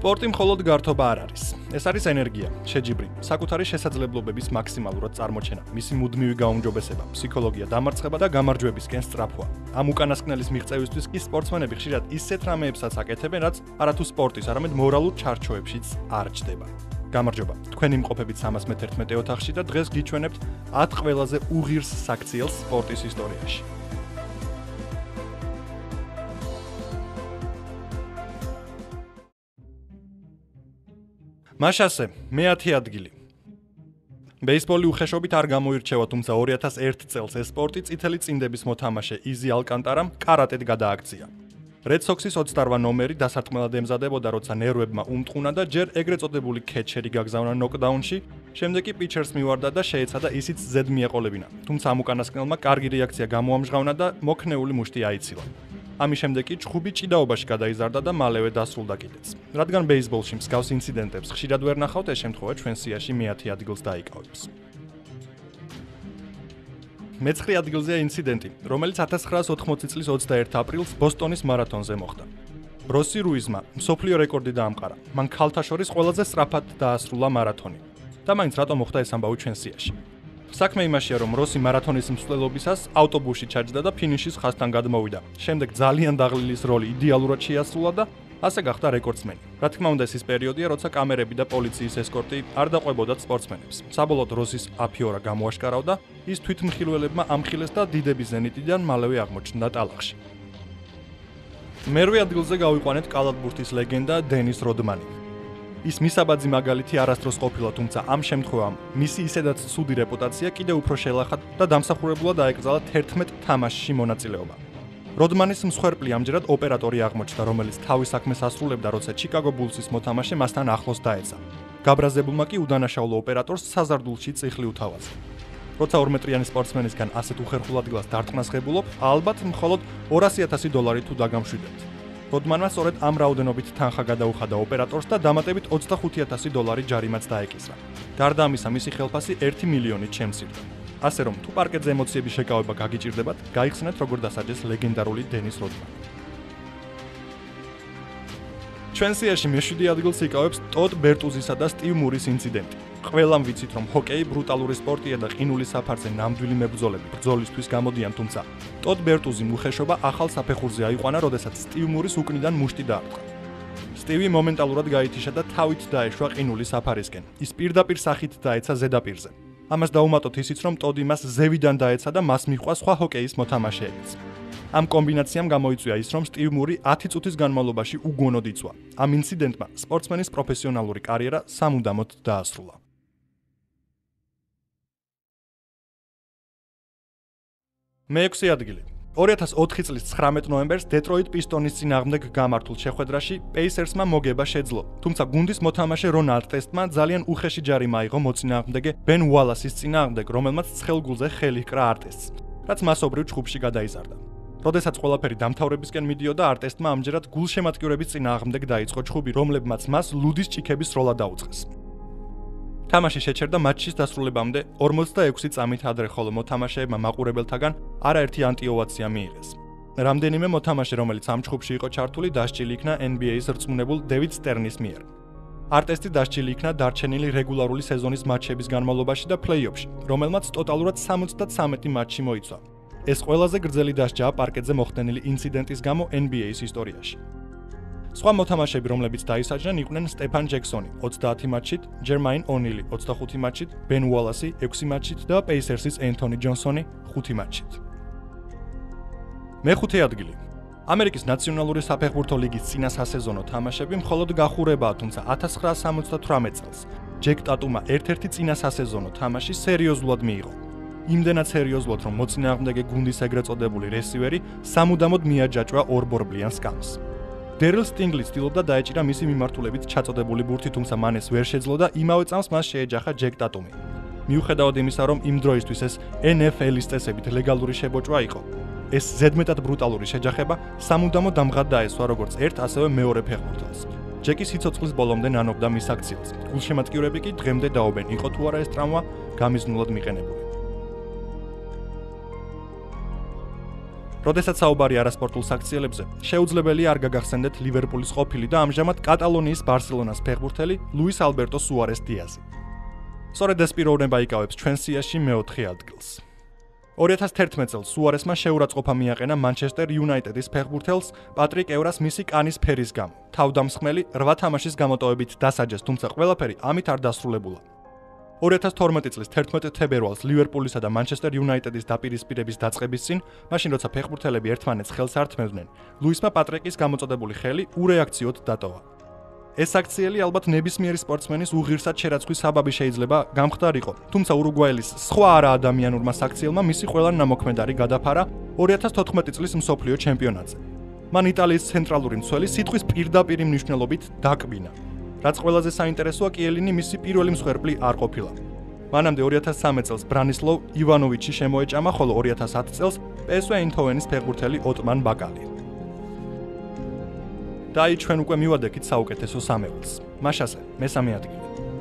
სპორტი მხოლოდ გართობა არ არის. ეს არის ენერგია, შეჯიბრი, საკუთარი შესაძლებლობების მაქსიმალურად წარმოჩენა, მისი მუდმივი გაუმჯობესება, ფსიქოლოგია, დამარცხება და გამარჯვებისკენ სწრაფვა. ამ უკანასკნელის მიღწევისთვის კი სპორტსმენები ხშირად ისეთ რამეებსაც აკეთებენ, რაც არათუ სპორტის, არამედ მორალურ ჩარჩოებშიც არ ჯდება. გამარჯობა, თქვენი იმყოფებით 311 ოთახში და დღეს გიჩვენებთ 10 ყველაზე უღირს საქციელს სპორტის ისტორიაში. მაშასე, მე-10 ადგილი. ბეისბოლი უხეშობით არ გამოირჩევა, თუმცა 2001 წელს ეს სპორტი წითელი წინდების მოთამაშე იზი ალკანტარამ კარატედ გადააქცია. Red Sox-ის 28 ნომერი დასარტყმელად ემზადებოდა, როცა ნერვებმა უმტყუნა და ჯერ ეგრეთ წოდებული კეჩერი გაგზავნა ნოკდაუნში, შემდეგ კი პიჩერს მივარდა და შეეცადა ისიც ზედ მიეყოლებინა. თუმცა ამ უკანასკნელმა კარგი რეაქცია გამოამჟღავნა და მოქნეული მუშტი აიცილა. ამის შემდეგ კი ჭხუბი ჭიდაობაში გადაიზარდა და მალევე დასრულდა კიდეც. რადგან ბეისბოლში მსგავს ინციდენტებს ხშირად ვერ ნახავთ, ეს შემთხვევა ჩვენ სიაში მე-10 ადგილს დაიკავებს. მე-9 ადგილზეა ინციდენტი, რომელიც 1980 წლის 21 აპრილს ბოსტონის მარათონზე მოხდა. როსი რუიზმა მსოფლიო რეკორდი დაამყარა. მან ქალთა შორის ყველაზე სწრაფად დაასრულა მარათონი. და მაინც რატომ მოხდა ეს ამბავი ჩვენ სიაში? საქმე იმაშია, რომ როსი მარათონის მსვლელობისას ავტობუსში ჩაჯდა და ფინიშის ხაზთან გადმოვიდა. შემდეგ ძალიან დაღლილის როლი იდეალურად შეასრულა და ასე გახდა რეკორდსმენი. რა თქმა უნდა, ეს პერიოდია, როცა კამერები და პოლიციის ესკორტი არ დაყვებოდათ სპორტსმენებს. საბოლოოდ როსის აფიორა გამოაშკარავდა, ის თვითმხილველებმა ამხილეს და დიდების ზენიტიდან მალევე აღმოჩნდა ტალახში. მერვე ადგილზე გავიყვანეთ კალათბურთის ლეგენდა დენის როდმანი. ის მისაბაძი მაგალითი არასდროს ყოფილა, თუმცა ამ შემთხვევამ მისი ისედაც ცუდი რეპუტაცია კიდევ უფრო შეელახა და დამსახურებულად აეკრძალა 11 თამაშში მონაწილეობა. როდმანის მსხვერპლი ამჯერად ოპერატორი აღმოჩნდა, რომელიც თავის საქმეს ასრულებდა, როცა ჩიკაგო ბულსის მოთამაშე მასთან ახლოს დაეცა. გაბრაზებულმა კი უდანაშაულო ოპერატორს საზარდულში წიხლი უთავაზა. როცა 2 მეტრიანი სპორტსმენისგან ასეთ უხერხულ ადგილას დარტყმას ღებულობ, ალბათ მხოლოდ $200,000 თუ დაგამშვიდებთ. როდმანმა სწორედ ამ რაოდენობით თანხა გადაუხადა ოპერატორს და დამატებით $25,000 ჯარიმაც დაეკისრა. გარდა ამისა, მისი ხელფასი 1 მილიონით შემცირდა. ასე რომ, თუ პარკეტზე ემოციების შეკავება გაგიჭირდებათ, გაიხსნეთ როგორ დასაჯეს ლეგენდარული დენის როდმანი. ჩვენ სიაში მე-7 ადგილს იკავებს ტოდ ბერტუზისა და სტივ მურის ინციდენტი. ყველამ ვიცით, რომ ჰოკეი ბრუტალური სპორტია და ყინულის საფარზე ნამდვილი მებრძოლები ბრძოლისთვის გამოდიან, თუმცა ტოდ ბერტუზიმ უხეშობა ახალ საფეხურზე აიყვანა, როდესაც სტივ მურის უკნიდან მუშტი დაარტყა. სტივი მომენტალურად გაითიშა და თავით დაეშვა ყინულის საფარისკენ. ის პირდაპირ სახით დაეცა ზედაპირზე. ამას დაუმატოთ ისიც, რომ ტოდი მას ზევიდან დაეცა და მას მიჰყვა სხვა ჰოკეის მოთამაშეებიც. ამ კომბინაციამ გამოიწვია ის, რომ სტივ მური 10 წუთის განმავლობაში უგონოდ იწვა. ამ ინციდენტმა სპორტსმენის პროფესიონალური კარიერა სამუდამოდ დაასრულა. მე-6 ადგილი. 2004 წლის 19 ნოემბერს დეტროიტ პისტონის წინააღმდეგ გამართულ შეხვედრაში პეისერსმა მოგება შეძლო, თუმცა გუნდის მოთამაშე რონ არტესტმა ძალიან უხეში ჯარიმა აიღო მოწინააღმდეგე ბენ უალასის წინააღმდეგ, რომელმაც ცხელგულზე ხელი ჰკრა არტესტს, რაც მასობრივ ჭხუბში გადაიზარდა. როდესაც ყველაფერი დამთავრებისკენ მიდიოდა, არტესტმა ამჯერად გულშემატკივრების წინააღმდეგ დაიწყო ჭხუბი, რომლებმაც მას ლუდის ჭიქების როლა დაუწყეს. თამაში შეჩერდა მატჩის დასრულებამდე 46 წამით ადრე, ხოლო მოთამაშეებმა მაყურებელთაგან არაერთი ანტიოვაცია მიიღეს. რამდენიმე მოთამაშე, რომელიც ამ ჭხუბში იყო ჩართული, დასჯილი იქნა NBA-ის რწმუნებულ დევიდ სტერნის მიერ. არტესტი დასჯილი იქნა დარჩენილი რეგულარული სეზონის მატჩების განმავლობაში და პლეი-ოფში, რომელმაც ტოტალურად 73 მატჩი მოიცვა. ეს ყველაზე გრძელი დასჯაა პარკეტზე მოხდენილი ინციდენტის გამო NBA-ის ისტორიაში. სხვა მოთამაშეები, რომლებიც დაისაჯნენ, იყვნენ სტეფან ჯექსონი 30 მატჩით, ჯერმაინ ონილი 25 მატჩით, ბენ უალასი 6 მატჩით და პეისერსის ენტონი ჯონსონი 5 მატჩით. მე-5 ადგილი. ამერიკის ნაციონალური საფეხბურთო ლიგის წინა სასეზონო თამაშები მხოლოდ გახურებაა, თუმცა 1978 წელს ჯეკ ტატუმმა ერთ-ერთი წინა სასეზონო თამაში სერიოზულად მიიღო. იმდენად სერიოზულად, რომ მოწინააღმდეგე გუნდის ეგრეთ წოდებული რესივერი სამუდამოდ მიაჯაჭვა ორბორბლიან სკამს. დერილ სტინგლი ცდილობდა დაეჭირა მისი მიმართულებით ჩაწოდებული ბურთი, თუმცა მან ეს ვერ შეძლო და იმავე წამს მას შეეჯახა ჯეკ ტატუმი. მიუხედავად იმისა, რომ იმ დროისთვის ეს NFL-ის წესებით ლეგალური შებოჭვა იყო, ეს ზედმეტად ბრუტალური შეჯახება სამუდამოდ დამღად დაესვა როგორც ერთ, ასევე მეორე ფეხბურთელს. ჯეკი სიცოცხლის ბოლომდე ნანობდა მის აქციელს. გულშემატკივრები კი დღემდე დაობენ, იყო თუ არა ეს ტრავმა გამიზნულად მიყენებული. როდესაც საუბარი არასპორტულ საქციელებზე, შეუძლებელია არ გაგახსენდეთ ლივერპულის ყოფილი და ამჟამად კატალონიის ბარსელონას ფეხბურთელი ლუის ალბერტო სუარეს დიაზი. სწორედ ეს პიროვნება იკავებს ჩვენ სიაში მეოთხე ადგილს. 2011 წელს სუარესმა შეურაცხყოფა მიაყენა მანჩესტერ იუნაიტედის ფეხბურთელს პატრიკ ევრას მისი კანის ფერის გამო. თავდამსხმელი 8 თამაშის გამოტოვებით დასაჯეს, თუმცა ყველაფერი ამით არ დასრულებულა. 2012 წლის 11 თებერვალს ლივერპულისა და მანჩესტერ იუნაიტედის დაპირისპირების დაწყების წინ, მაშინ როცა ფეხბურთელები ერთმანეთს ხელს არ თმევდნენ, ლუისმა პატრიკის გამოწოდებული ხელი ურეაქციოდ დატოვა. ეს აქციელი ალბათ ნებისმიერი სპორტსმენის უღირსად შერაცხვის საბაბი შეიძლება გამხდარიყო, თუმცა ურუგვაელის სხვა არაადამიანურმა საქციელმა მისი ყველა ნამოქმედარი გადაფარა 2014 წლის მსოფლიო ჩემპიონატზე. მან იტალიის ცენტრალური მცველი სიტყვის პირდაპირი მნიშვნელობით დაკბინა. რაც ყველაზე საინტერესოა, კიელინი მისი პირველი მსხვერპლი არ ყოფილა. მანამდე 2013 წელს ბრანისლავ ივანოვიჩი შემოეჭამა, ხოლო 2010 წელს PSV Eindhoven-ის ფეხბურთელი ოტმან ბაკალი. და ჩვენ უკვე მივადექით საუკეთესო სამეულს. მაშასე, მესამე ადგილი.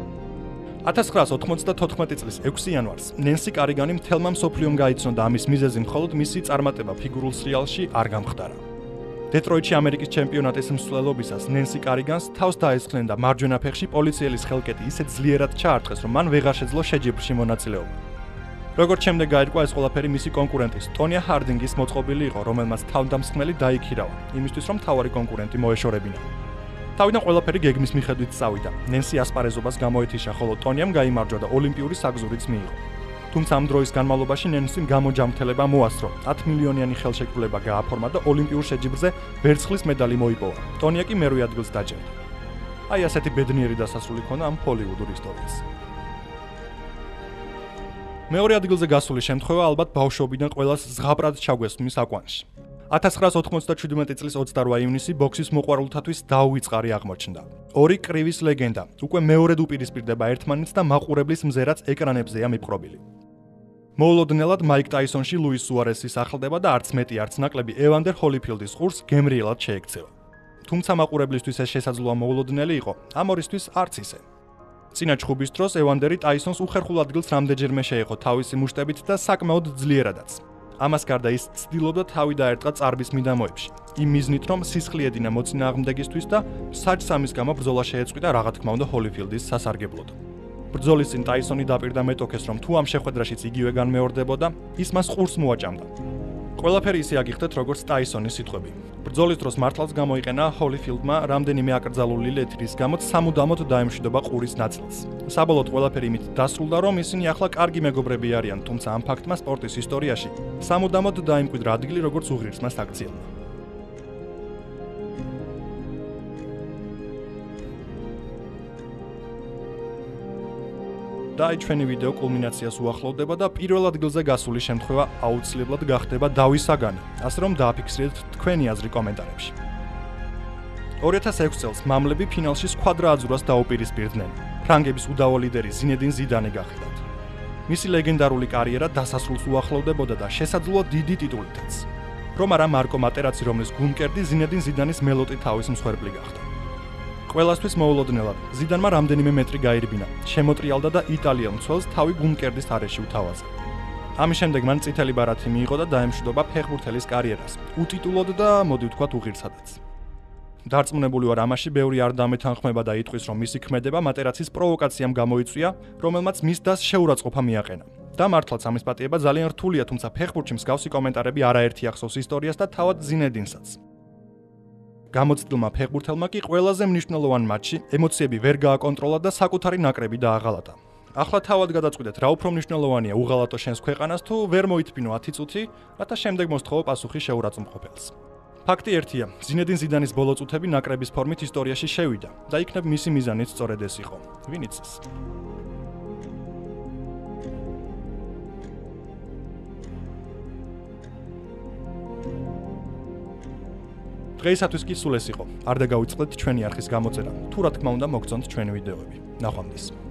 1994 წლის 6 იანვარს ნენსი კარიგანი მთელმა მსოფლიომ გაიცნო და ამის მიზეზი მხოლოდ მისი წარმატება ფიგურულ სრიალში არ გამხდარა. დეტროიტში ამერიკის ჩემპიონატის მსვლელობისას ნენსი კარიგანს თავს დაესხნენ და მარჯვენა ფეხში პოლიციელის ხელკეტი ისეთ ძლიერად ჩაარტყეს, რომ მან ვეღარ შეძლო შეჯიბრში მონაწილეობა. როგორც შემდეგ გაირკვა, ეს ყველაფერი მისი კონკურენტის ტონია ჰარდინგის მოწყობილი იყო, რომელმაც თავდამსხმელი დაიქირავა, იმისთვის რომ თავარი კონკურენტი მოეშორებინა. თავიდან ყველაფერი გეგმის მიხედვით წავიდა. ნენსი ასპარეზობას გამოეთიშა, ხოლო ტონიამ გაიმარჯვა და ოლიმპიური საგზურიც მიიღო. თუმცა ამ დროის განმავლობაში ნენსიმ გამოჯამრთელება მოასწრო, 10 მილიონიანი ხელშეკრულება გააფორმა და ოლიმპიურ შეჯიბრზე ვერცხლის медаლი მოიპოვა. ტონია კი მერვე ადგილს დაჯერდა. აი ასეთი ბედნიერი დასასრული ქონა ამ ჰოლივუდურ ისტორიას. მეორე ადგილზე გასული შემთხვევა ალბათ ბავშვობიდან ყველას ზღაპრად ჩაგვესმის აკვანში. 1997 წლის 28 ივნისი ბოქსის მოყვარულთათვის დაუვიწყარი აღმოჩნდა. ორი კრივის ლეგენდა უკვე მეორედ უპირისპირდება ერთმანეთს და მაყურებლის მზერაც ეკრანებზეა მიპყრობილი. მოულოდნელად მაიკ ტაისონში ლუის სუარესის ახლდება და არც მეტი არც ნაკლები ევანდერ ჰოლიფილდის ყურს გემრიელად შეექცევა. თუმცა მაყურებლისთვის ეს შესაძლოა მოულოდნელი იყო, ამ ორისთვის არც ისე. წინა ჩხუბის დროს ევანდერი ტაისონს უხერხულ ადგილს რამდენჯერმე შეეხო თავისი მუშტებით და საკმაოდ ძლიერადაც. ამას გარდა ის ცდილობდა თავი დაერტყა წარბის მიდამოებში, იმ მიზნით, რომ სისხლი ედინა მოწინააღმდეგისთვის და საჯს ამის გამო ბრძოლა შეეწყვიტა, რა თქმა უნდა, ჰოლიფილდის სასარგებლოდ. ბრძოლის წინ ტაისონი დაპირდა მეტოქეს, რომ თუ ამ შეხვედრაშიც იგივე განმეორდებოდა, ის მას ყურს მოაჭამდა. ყველაფერი ისე აგიხდეთ, როგორც ტაისონის სიტყვები. ბრძოლის დროს მართლაც გამოიყენა ჰოლიფილდმა რამდენიმე აკრძალული ლეთრის გამო სამუდამოდ დაემშვიდობა ყურის ნაწილს. საბოლოოდ ყველაფერი იმით დასრულდა, რომ ისინი ახლა კარგი მეგობრები არიან, თუმცა ამ ფაქტმა სპორტის ისტორიაში სამუდამოდ დაიმკვიდრა ადგილი როგორც უღირსმა საქციელმა. და ჩვენი ვიდეო კულმინაციას უახლოვდება და პირველ ადგილზე გასული შემთხვევა აუცილებლად გახდება დავის საგანი, ასე რომ დააფიქსირეთ თქვენი აზრი კომენტარებში. 2006 წელს მამლები ფინალში სკვადრა აძურას დაუპირისპირდნენ. ფრანგების უდავო ლიდერი ზინედინ ზიდანი გახლდათ. მისი ლეგენდარული კარიერა დასასრულს უახლოვდებოდა და შესაძლოა დიდი ტიტულითაც. რომ არა მარკო მატერაცი, რომლის გულმკერდი ზინედინ ზიდანის მელოტი თავის მსხვერპლი გახდა. ყველასთვის მოულოდნელად ზიდანმა რამდენიმე მეტრი გაირბინა, შემოტრიალდა და იტალიელ მცველს თავი გულმკერდის არეში უთავაზა. ამის შემდეგ მან წითელი ბარათი მიიღო და დაემშვიდობა ფეხბურთელის კარიერას, უტიტულოდ და მოდი ვთქვათ უღირსადაც. დარწმუნებული ვარ, ამაში ბევრი არ დამეთანხმება და იტყვის, რომ მისი ქმედება მატერაცის პროვოკაციამ გამოიწვია, რომელმაც მის დას შეურაცხყოფა მიაყენა. და მართლაც ამის პატიება ძალიან რთულია, თუმცა ფეხბურთში მსგავსი კომენტარები არაერთი ახსოვს ისტორიას და თავად ზინედინსაც. გამოცდილმა ფეხბურთელმა კი ყველაზე მნიშვნელოვანი მატჩი ემოციები ვერ გააკონტროლა და საკუთარი ნაკრები დააღალატა. ახლა თავად გადაწყვიტეთ, რა უფრო მნიშვნელოვანია, უღალატო შენს ქვეყანას თუ ვერ მოითბინო 10 წუთი, რათა შემდეგ მოსთხოვო პასუხი შეურაცხმყოფელს. ფაქტი ერთია, ზინედინ ზიდანის ბოლო წუთები ნაკრების ფორმით ისტორიაში შევიდა და იქნებ მისი მიზანიც სწორედ ეს იყო. ვინ იცის? დღეისათვის კი სულ ეს იყო. არ დაგავიწყდეთ ჩვენი არხის გამოწერა. თუ რა თქმა უნდა მოგწონთ ჩვენი ვიდეოები. ნახვამდის.